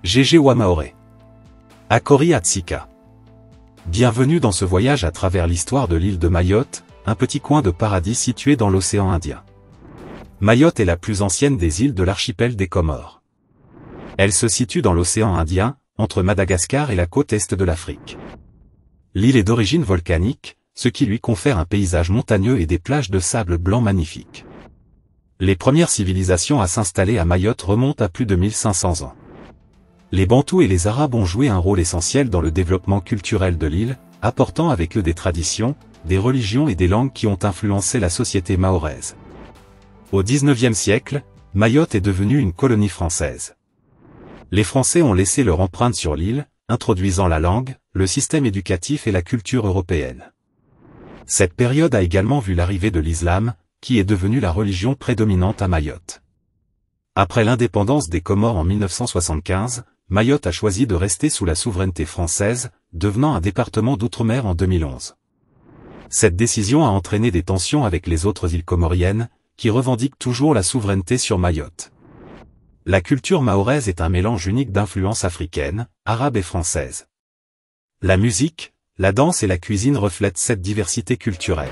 GG Wamaoré. Akori Atsika. Bienvenue dans ce voyage à travers l'histoire de l'île de Mayotte, un petit coin de paradis situé dans l'océan Indien. Mayotte est la plus ancienne des îles de l'archipel des Comores. Elle se situe dans l'océan Indien, entre Madagascar et la côte est de l'Afrique. L'île est d'origine volcanique, ce qui lui confère un paysage montagneux et des plages de sable blanc magnifiques. Les premières civilisations à s'installer à Mayotte remontent à plus de 1500 ans. Les Bantous et les Arabes ont joué un rôle essentiel dans le développement culturel de l'île, apportant avec eux des traditions, des religions et des langues qui ont influencé la société mahoraise. Au XIXe siècle, Mayotte est devenue une colonie française. Les Français ont laissé leur empreinte sur l'île, introduisant la langue, le système éducatif et la culture européenne. Cette période a également vu l'arrivée de l'islam, qui est devenu la religion prédominante à Mayotte. Après l'indépendance des Comores en 1975, Mayotte a choisi de rester sous la souveraineté française, devenant un département d'outre-mer en 2011. Cette décision a entraîné des tensions avec les autres îles comoriennes, qui revendiquent toujours la souveraineté sur Mayotte. La culture mahoraise est un mélange unique d'influences africaines, arabes et françaises. La musique, la danse et la cuisine reflètent cette diversité culturelle.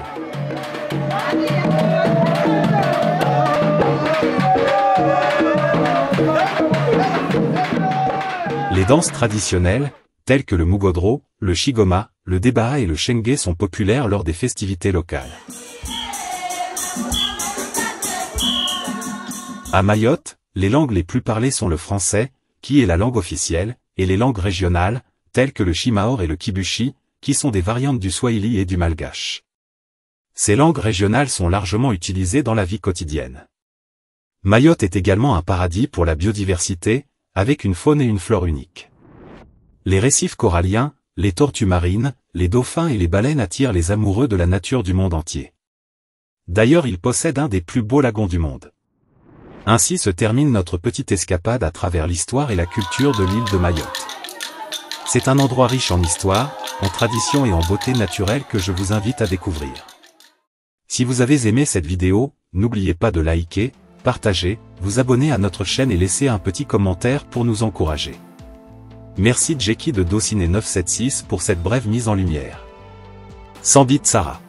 Les danses traditionnelles, telles que le mugodro, le shigoma, le debara et le chengue sont populaires lors des festivités locales. À Mayotte, les langues les plus parlées sont le français, qui est la langue officielle, et les langues régionales, telles que le shimaor et le kibuchi, qui sont des variantes du swahili et du malgache. Ces langues régionales sont largement utilisées dans la vie quotidienne. Mayotte est également un paradis pour la biodiversité, avec une faune et une flore uniques. Les récifs coralliens, les tortues marines, les dauphins et les baleines attirent les amoureux de la nature du monde entier. D'ailleurs, il possède un des plus beaux lagons du monde. Ainsi se termine notre petite escapade à travers l'histoire et la culture de l'île de Mayotte. C'est un endroit riche en histoire, en tradition et en beauté naturelle que je vous invite à découvrir. Si vous avez aimé cette vidéo, n'oubliez pas de liker, partager, vous abonner à notre chaîne et laisser un petit commentaire pour nous encourager. Merci Jeki de Dociné 976 pour cette brève mise en lumière. Sambit Sarah.